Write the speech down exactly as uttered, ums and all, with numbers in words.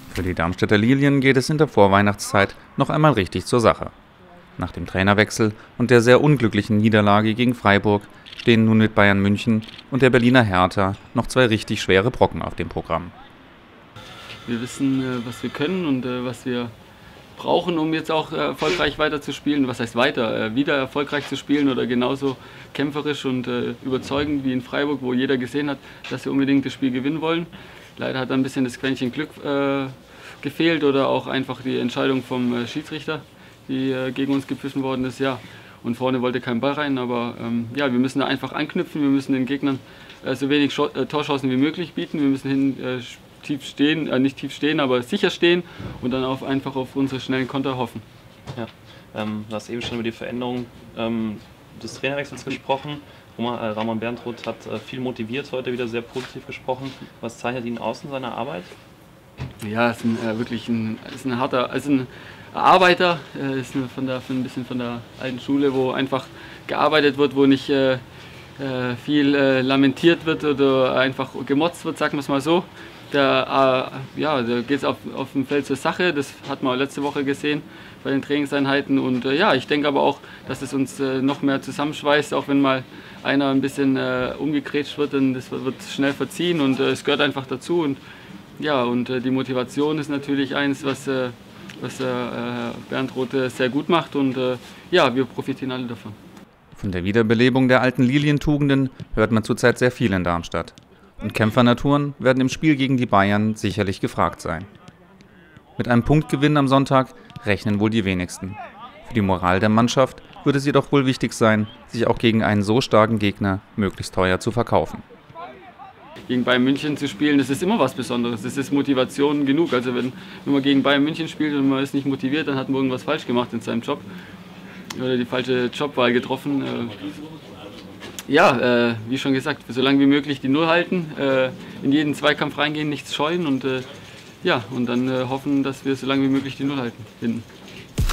Für die Darmstädter Lilien geht es in der Vorweihnachtszeit noch einmal richtig zur Sache. Nach dem Trainerwechsel und der sehr unglücklichen Niederlage gegen Freiburg stehen nun mit Bayern München und der Berliner Hertha noch zwei richtig schwere Brocken auf dem Programm. Wir wissen, was wir können und was wir brauchen, um jetzt auch erfolgreich weiter zu spielen. Was heißt weiter? Wieder erfolgreich zu spielen oder genauso kämpferisch und überzeugend wie in Freiburg, wo jeder gesehen hat, dass wir unbedingt das Spiel gewinnen wollen. Leider hat da ein bisschen das Quäntchen Glück äh, gefehlt oder auch einfach die Entscheidung vom äh, Schiedsrichter, die äh, gegen uns gepfiffen worden ist. Ja. Und vorne wollte kein Ball rein, aber ähm, ja, wir müssen da einfach anknüpfen. Wir müssen den Gegnern äh, so wenig Scho äh, Torchancen wie möglich bieten. Wir müssen hin, äh, tief stehen, äh, nicht tief stehen, aber sicher stehen und dann auf, einfach auf unsere schnellen Konter hoffen. Ja. Ähm, du hast eben schon über die Veränderung ähm, des Trainerwechsels gesprochen. Ramon Berntroth hat viel motiviert, heute wieder sehr positiv gesprochen. Was zeichnet ihn aus in seiner Arbeit? Ja, ist ein, äh, wirklich ein, ist ein harter, ist ein Arbeiter, äh, ist von der, von ein bisschen von der alten Schule, wo einfach gearbeitet wird, wo nicht äh, äh, viel äh, lamentiert wird oder einfach gemotzt wird, sagen wir es mal so. Da, äh, ja, da geht es auf, auf dem Feld zur Sache, das hat man auch letzte Woche gesehen bei den Trainingseinheiten und äh, ja, ich denke aber auch, dass es uns äh, noch mehr zusammenschweißt, auch wenn mal einer ein bisschen äh, umgegrätscht wird, dann das wird schnell verziehen und äh, es gehört einfach dazu und ja, und äh, die Motivation ist natürlich eins, was, äh, was äh, Berntroth sehr gut macht und äh, ja, wir profitieren alle davon. Von der Wiederbelebung der alten Lilientugenden hört man zurzeit sehr viel in Darmstadt. Und Kämpfernaturen werden im Spiel gegen die Bayern sicherlich gefragt sein. Mit einem Punktgewinn am Sonntag rechnen wohl die wenigsten. Für die Moral der Mannschaft würde es jedoch wohl wichtig sein, sich auch gegen einen so starken Gegner möglichst teuer zu verkaufen. Gegen Bayern München zu spielen, das ist immer was Besonderes. Das ist Motivation genug. Also wenn, wenn man gegen Bayern München spielt und man ist nicht motiviert, dann hat man irgendwas falsch gemacht in seinem Job. Oder die falsche Jobwahl getroffen. Ja, äh, wie schon gesagt, solange wie möglich die Null halten, äh, in jeden Zweikampf reingehen, nichts scheuen und, äh, ja, und dann äh, hoffen, dass wir so lange wie möglich die Null halten. Hinten.